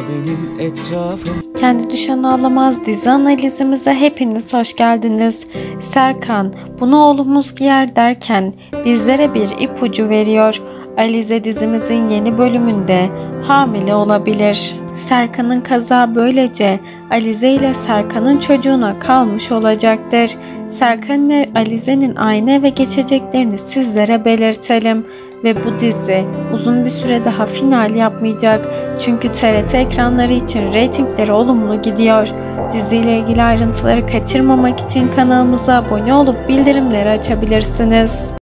benim etrafım. Kendi Düşen Ağlamaz dizi analizimize hepiniz hoş geldiniz. Serkan bunu oğlumuz giyer derken bizlere bir ipucu veriyor. Alize dizimizin yeni bölümünde hamile olabilir. Serkan'ın kaza böylece Alize ile Serkan'ın çocuğuna kalmış olacaktır. Serkan ile Alize'nin aynı eve geçeceklerini sizlere belirtelim. Ve bu dizi uzun bir süre daha final yapmayacak. Çünkü TRT ekranları için reytingleri olumlu gidiyor. Diziyle ilgili ayrıntıları kaçırmamak için kanalımıza abone olup bildirimleri açabilirsiniz.